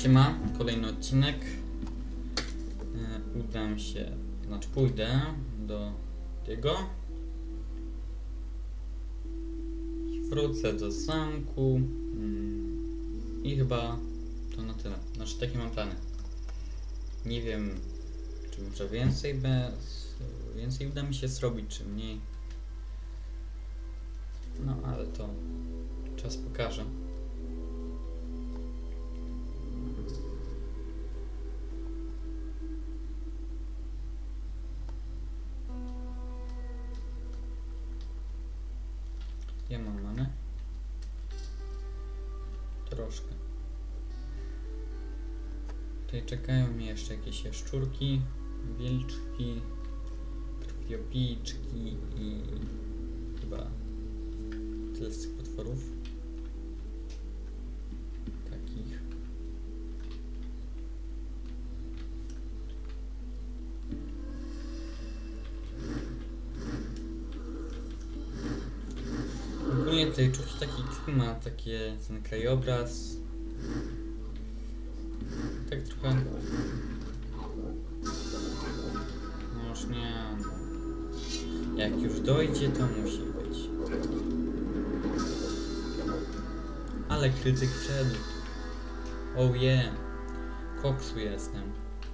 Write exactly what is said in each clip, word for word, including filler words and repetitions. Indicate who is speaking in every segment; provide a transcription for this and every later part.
Speaker 1: Siema, kolejny odcinek. Udam się, znaczy pójdę do tego. Wrócę do zamku. I chyba to na tyle. Znaczy takie mam plany. Nie wiem, czy może więcej bez, więcej uda mi się zrobić, czy mniej. No ale to czas pokaże. Ja mam manę. Troszkę. Tutaj czekają mnie jeszcze jakieś jaszczurki, wilczki, krwiopijczki i chyba tyle z tych potworów. Takich. Ogólnie tutaj czuć taki klimat, takie, ten krajobraz. Tak trochę... No już nie... Jak już dojdzie, to musi być. Ale krytyk wszedł. Oh yeah. Koksu jestem.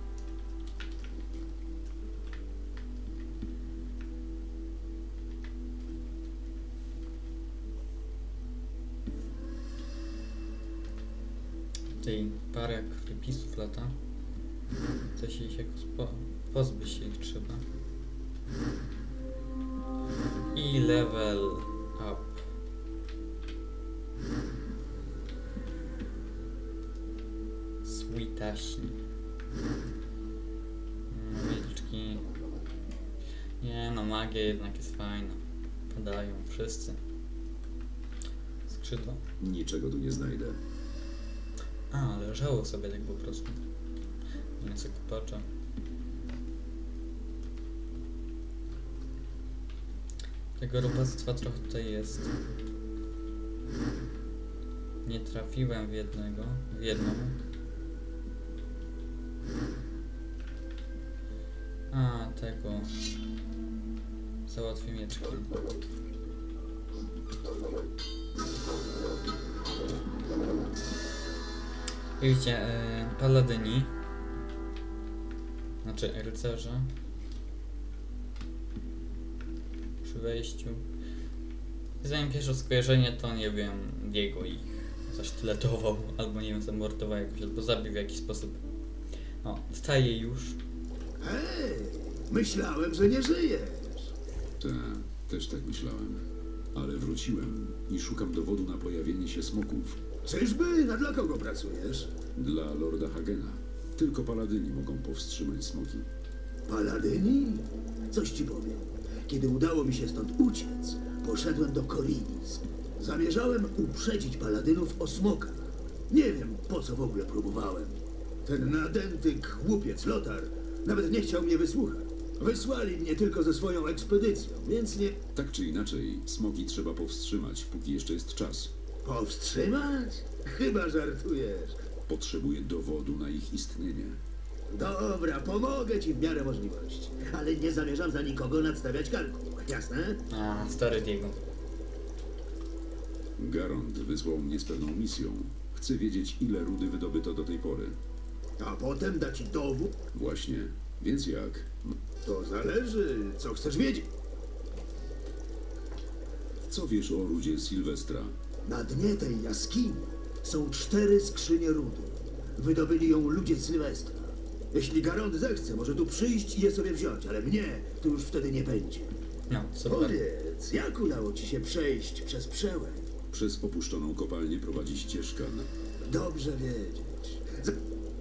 Speaker 1: Tutaj parę krwipisów lata. To się ich jakoś po, pozbyć się ich trzeba. I level up. Sweetaśni. No, wilczki. Nie no, magia jednak jest fajna. Padają wszyscy. Skrzydła.
Speaker 2: Niczego tu nie znajdę.
Speaker 1: A, leżało sobie tak po prostu. Mięso kopacza. Tego robactwa trochę tutaj jest. Nie trafiłem w jednego, w jedną. A, tego. Załatwię mieczkiem. Widzicie, yy, paladyni, znaczy rycerze przy wejściu. Zanim pierwsze skojarzenie, to nie wiem, Diego ich zasztyletował, albo nie wiem, zamordował jakoś, albo zabił w jakiś sposób. O, wstaje już.
Speaker 3: Hej, myślałem, że nie żyjesz.
Speaker 2: Tak, też tak myślałem. Ale wróciłem i szukam dowodu na pojawienie się smoków.
Speaker 3: Czyżby? Na dla kogo pracujesz?
Speaker 2: Dla Lorda Hagena. Tylko paladyni mogą powstrzymać smoki.
Speaker 3: Paladyni? Coś ci powiem. Kiedy udało mi się stąd uciec, poszedłem do Korinis. Zamierzałem uprzedzić paladynów o smokach. Nie wiem, po co w ogóle próbowałem. Ten nadęty chłopiec Lotar nawet nie chciał mnie wysłuchać. Wysłali mnie tylko ze swoją ekspedycją, więc nie...
Speaker 2: Tak czy inaczej, smoki trzeba powstrzymać, póki jeszcze jest czas.
Speaker 3: Powstrzymać? Chyba żartujesz.
Speaker 2: Potrzebuję dowodu na ich istnienie.
Speaker 3: Dobra, pomogę ci w miarę możliwości. Ale nie zamierzam za nikogo nadstawiać karku. Jasne?
Speaker 1: A, stary Diego.
Speaker 2: Garond wysłał mnie z pewną misją. Chcę wiedzieć, ile rudy wydobyto do tej pory.
Speaker 3: A potem da ci dowód?
Speaker 2: Właśnie. Więc jak?
Speaker 3: To zależy, co chcesz wiedzieć.
Speaker 2: Co wiesz o rudzie Sylwestra?
Speaker 3: Na dnie tej jaskini są cztery skrzynie rudy. Wydobyli ją ludzie Sylwestra. Jeśli Garond zechce, może tu przyjść i je sobie wziąć, ale mnie tu już wtedy nie będzie.
Speaker 1: No, super.
Speaker 3: Powiedz, jak udało ci się przejść przez przełęcz?
Speaker 2: Przez opuszczoną kopalnię prowadzi ścieżka. Na...
Speaker 3: Dobrze wiedzieć. Z-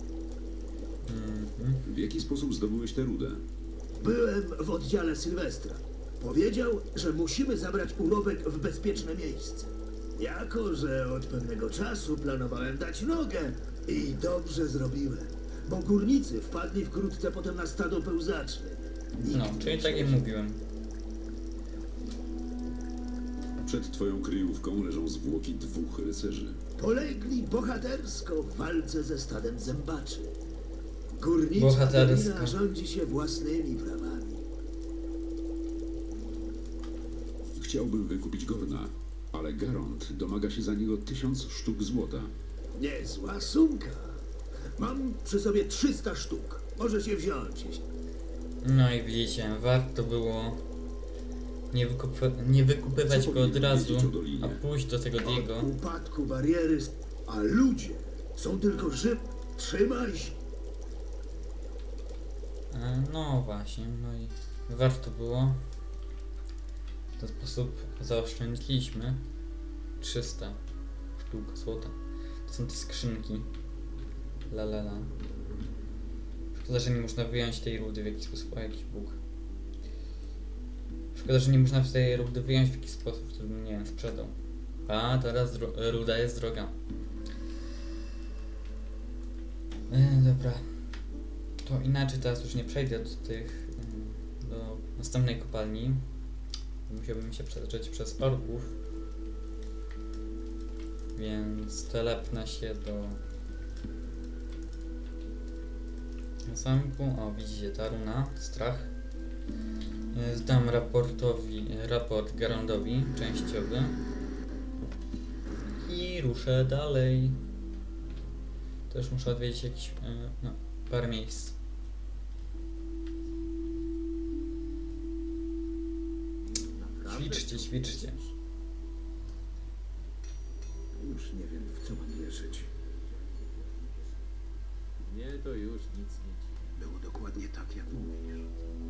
Speaker 2: W jaki sposób zdobyłeś tę rudę?
Speaker 3: Byłem w oddziale Sylwestra. Powiedział, że musimy zabrać urobek w bezpieczne miejsce. Jako że od pewnego czasu planowałem dać nogę i dobrze zrobiłem, bo górnicy wpadli wkrótce potem na stado pełzaczy. Nikt
Speaker 1: No,
Speaker 3: nie
Speaker 1: czyli tak jak
Speaker 3: przeżył.
Speaker 1: mówiłem.
Speaker 2: Przed twoją kryjówką leżą zwłoki dwóch rycerzy.
Speaker 3: Polegli bohatersko w walce ze stadem zębaczy. Górnicza
Speaker 1: Bohatersko.
Speaker 3: dolina rządzi się własnymi prawami.
Speaker 2: Chciałbym wykupić Gorna, ale Garond domaga się za niego tysiąc sztuk złota.
Speaker 3: Niezła sumka. Mam przy sobie trzysta sztuk. Możesz je wziąć, jeśli...
Speaker 1: No i widzicie, warto było nie, wykup- nie wykupywać
Speaker 2: Co
Speaker 1: go od
Speaker 2: powinien
Speaker 1: razu,
Speaker 2: wiedzieć o dolinie?
Speaker 1: a pójść do tego Diego.
Speaker 3: Od upadku bariery, a ludzie są tylko żyw. Trzymaj się.
Speaker 1: E, No właśnie, no i warto było. W ten sposób zaoszczędziliśmy trzysta sztuk złota. To są te skrzynki. La la la. Szkoda, że nie można wyjąć tej rudy w jakiś sposób. O, jakiś bóg. Szkoda, że nie można tej rudy wyjąć w jakiś sposób, który bym, nie wiem, sprzedał. A, teraz dro- ruda jest droga. E, dobra. To inaczej teraz już nie przejdę do tych, mm, do następnej kopalni. Musiałbym się przedrzeć przez orków. Więc telepnę się do zamku. O, widzicie, ta runa, strach. E, Zdam raportowi, raport Garondowi, częściowy. I ruszę dalej. Też muszę odwiedzić jakieś, e, no, parę miejsc. Ćwiczcie, ćwiczcie.
Speaker 3: Już nie wiem, w co mam wierzyć.
Speaker 4: Nie, to już nic nie dziwi.
Speaker 3: Było dokładnie tak, jak mówisz.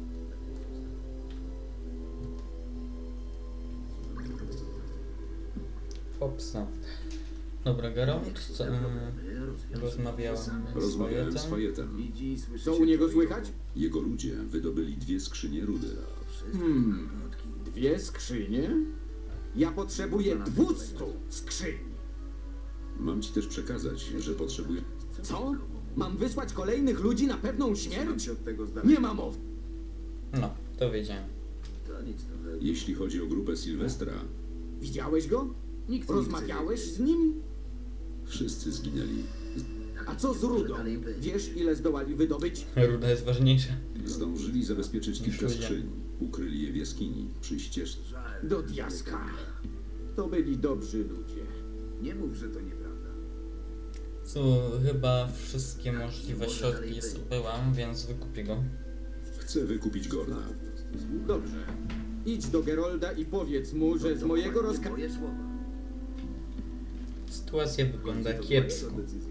Speaker 1: Hopsa. Dobra, Garond, co, e, rozmawiałem z
Speaker 2: Rozmawiałem z
Speaker 1: Fajetem.
Speaker 2: Fajetem.
Speaker 3: Widzi i słyszy
Speaker 4: Co
Speaker 3: się
Speaker 4: u niego
Speaker 3: to i
Speaker 4: słychać?
Speaker 3: owo.
Speaker 2: Jego ludzie wydobyli dwie skrzynie rudy.
Speaker 3: Wszystko
Speaker 4: Hmm.
Speaker 3: plotki.
Speaker 4: Dwie skrzynie? Ja potrzebuję dwustu skrzyń.
Speaker 2: Mam ci też przekazać, że potrzebuję...
Speaker 4: Co? Mam wysłać kolejnych ludzi na pewną
Speaker 3: Trzymam
Speaker 4: śmierć?
Speaker 3: się od tego z daleka.
Speaker 4: Nie ma mowy.
Speaker 1: No, to wiedziałem.
Speaker 3: To nic nowego.
Speaker 2: Jeśli chodzi o grupę Sylwestra,
Speaker 4: Widziałeś go?
Speaker 3: Nikt nie
Speaker 4: Rozmawiałeś
Speaker 3: chce
Speaker 4: z nim?
Speaker 2: wszyscy zginęli.
Speaker 4: A co z rudą? Wiesz, ile zdołali wydobyć?
Speaker 1: Ruda jest ważniejsza.
Speaker 2: Zdążyli zabezpieczyć kilka
Speaker 1: Niż ludzie.
Speaker 2: skrzyń. Ukryli je w jaskini, przy ścieżce.
Speaker 3: Żal,
Speaker 4: Do
Speaker 3: że
Speaker 4: diaska.
Speaker 3: tego
Speaker 4: To byli dobrzy ludzie.
Speaker 3: Nie mów, że to nieprawda.
Speaker 1: Co, chyba wszystkie możliwe środki zdobyłam, więc wykupię go.
Speaker 2: Chcę wykupić Gorna.
Speaker 4: Dobrze. Idź do Gerolda i powiedz mu, że z mojego rozkazu...
Speaker 3: Moje słowa.
Speaker 1: Sytuacja wygląda kiepsko.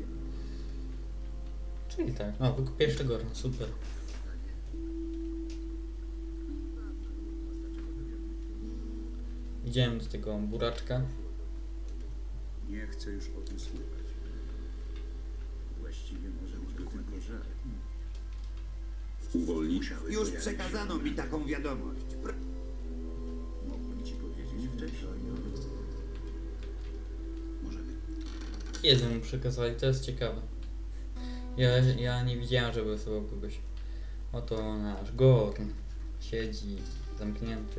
Speaker 1: Czyli tak, no wykupię jeszcze Gorna, super. Idziemy do tego buraczka.
Speaker 3: Nie chcę już o tym słuchać. Właściwie może być go tylko żal.
Speaker 2: Uwolni...
Speaker 5: Już przekazano mi taką wiadomość. Pr-
Speaker 3: Mogłem ci powiedzieć wcześniej. Możemy.
Speaker 1: Kiedy mu przekazali, to jest ciekawe. Ja, ja nie widziałem, żeby wysyłał kogoś. Oto nasz Gorn siedzi zamknięty.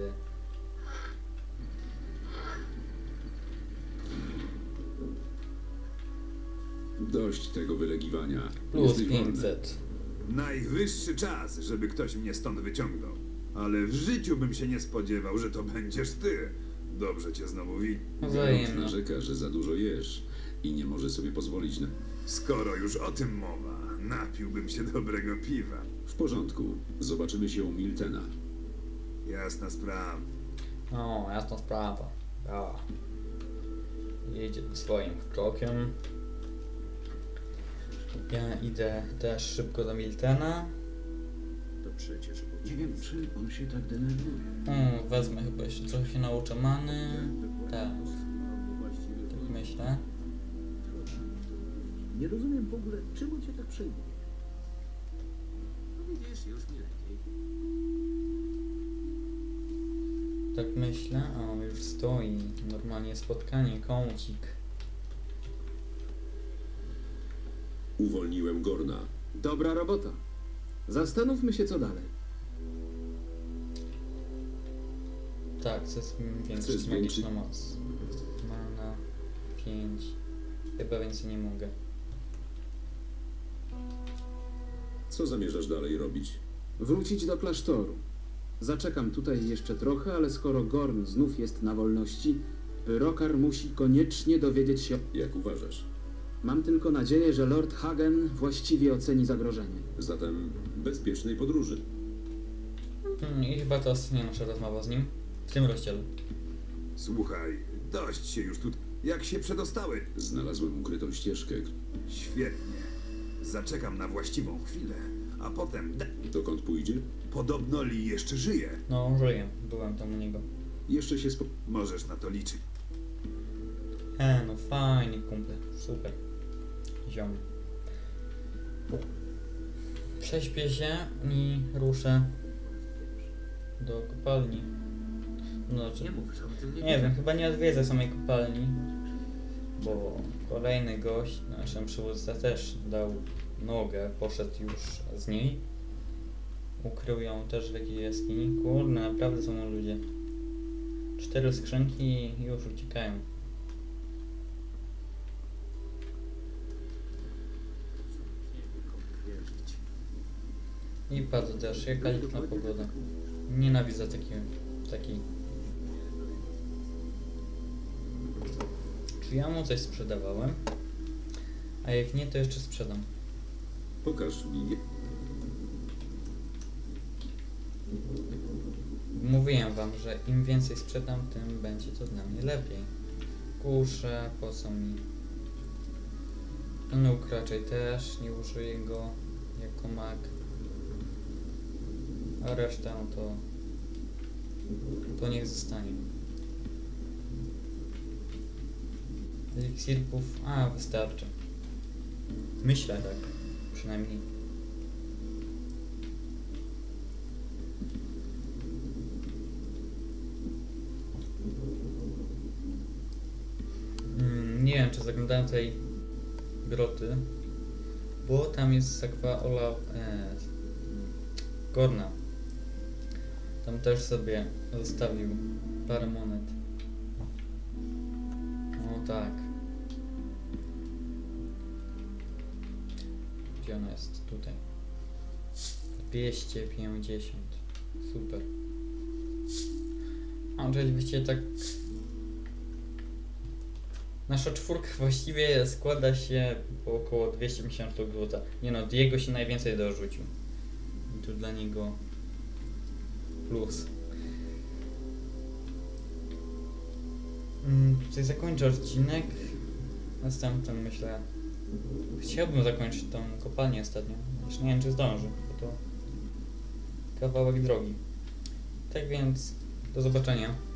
Speaker 2: Dość tego wylegiwania.
Speaker 1: Plus
Speaker 2: Jesteś wolny.
Speaker 1: pięćset.
Speaker 5: Najwyższy czas, żeby ktoś mnie stąd wyciągnął. Ale w życiu bym się nie spodziewał, że to będziesz ty. Dobrze cię znowu widzieć.
Speaker 2: Garond
Speaker 1: Wzajemnie.
Speaker 2: narzeka, że za dużo jesz i nie może sobie pozwolić na...
Speaker 5: Skoro już o tym mowa, napiłbym się dobrego piwa.
Speaker 2: W porządku. Zobaczymy się u Miltena.
Speaker 5: Jasna sprawa.
Speaker 1: O, jasna sprawa. Ja. Jedzie swoim krokiem. Ja idę też szybko do Miltena.
Speaker 3: To przecież... Nie wiem, czym on się tak denerwuje.
Speaker 1: Hmm, wezmę chyba jeszcze trochę się nauczę many. Tak, tak myślę.
Speaker 3: Nie rozumiem w ogóle, czym on się tak przejmuje.
Speaker 5: No widzisz, już mi lepiej.
Speaker 1: Tak myślę. O, już stoi. Normalnie spotkanie, kącik.
Speaker 2: Uwolniłem Gorna.
Speaker 4: Dobra robota. Zastanówmy się, co dalej.
Speaker 1: Tak, chcę zwiększyć
Speaker 2: Chcę zwiększyć-
Speaker 1: magiczną moc. Mana pięć. Chyba więcej nie mogę.
Speaker 2: Co zamierzasz dalej robić?
Speaker 4: Wrócić do klasztoru. Zaczekam tutaj jeszcze trochę, ale skoro Gorn znów jest na wolności, Rokar musi koniecznie dowiedzieć się.
Speaker 2: Jak uważasz?
Speaker 4: Mam tylko nadzieję, że Lord Hagen właściwie oceni zagrożenie.
Speaker 2: Zatem bezpiecznej podróży.
Speaker 1: Hmm, I chyba to ostatnia nasza rozmowa z nim. W tym rozdziale.
Speaker 5: Słuchaj, dość się już tu. Jak się przedostały?
Speaker 2: Znalazłem ukrytą ścieżkę.
Speaker 5: Świetnie. Zaczekam na właściwą chwilę, a potem... Da-
Speaker 2: Dokąd pójdzie?
Speaker 5: Podobno Lee jeszcze żyje.
Speaker 1: No, żyję. Byłem tam u niego.
Speaker 2: Jeszcze się spo...
Speaker 5: Możesz na to liczyć.
Speaker 1: E, no fajnie, kumple. Super. Ziom. Prześpię się i ruszę do kopalni. No, czy... Nie wiem, chyba nie odwiedzę samej kopalni, bo kolejny gość, naszym przywódca też dał nogę, poszedł już z niej. Ukrył ją też w jakiejś jaskini. Kurde, naprawdę są ludzie. Cztery skrzynki i już uciekają. I pada deszcz, jaka liczna pogoda. Nienawidzę takiej, takiej. Czy ja mu coś sprzedawałem? A jak nie, to jeszcze sprzedam.
Speaker 2: Pokaż mi.
Speaker 1: Mówiłem wam, że im więcej sprzedam, tym będzie to dla mnie lepiej. Kuszę, po co mi? Nóg raczej też, nie użyję go jako mag. A resztę to... to niech zostanie. Eliksirków... a, wystarczy. Myślę tak, przynajmniej. Mm, nie wiem, czy zaglądałem tej groty, bo tam jest sakwa Ola... E, Gorna. Tam też sobie zostawił parę monet. No tak. Gdzie ona jest? Tutaj. dwieście pięćdziesiąt. Super. A oczywiście tak... Nasza czwórka właściwie składa się po około dwieście pięćdziesiąt złota. Nie no, Diego się najwięcej dorzucił. I tu dla niego plus. Mm, tutaj zakończę odcinek. Następnym myślę... Chciałbym zakończyć tą kopalnię ostatnio. Jeszcze nie wiem, czy zdążę, bo to kawałek drogi. Tak więc, do zobaczenia.